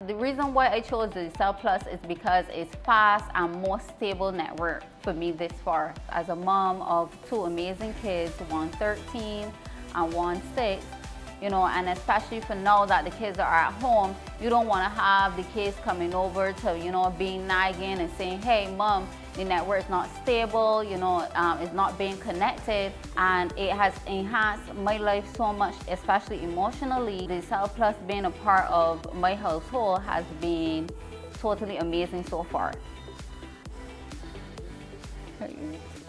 The reason why I chose Digicel Plus is because it's fast and more stable network for me this far. As a mom of two amazing kids, one 13 and one 6, you know, and especially for now that the kids are at home, you don't want to have the kids coming over to, you know, being nagging and saying, hey mom, the network is not stable, you know, it's not being connected, and it has enhanced my life so much, especially emotionally. Digicel Plus being a part of my household has been totally amazing so far.